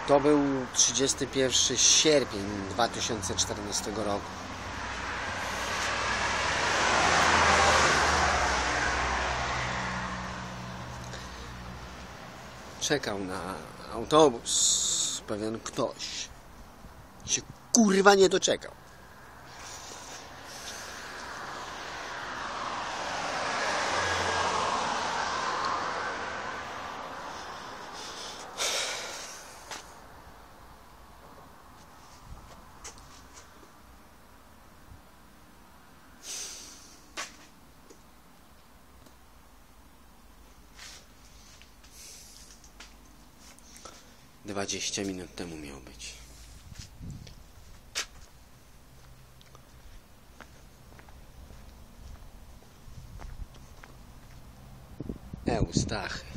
To był 31 sierpień 2014 roku. Czekał na autobus pewien ktoś. Się kurwa nie doczekał. Dwadzieścia minut temu miał być. Eustachy.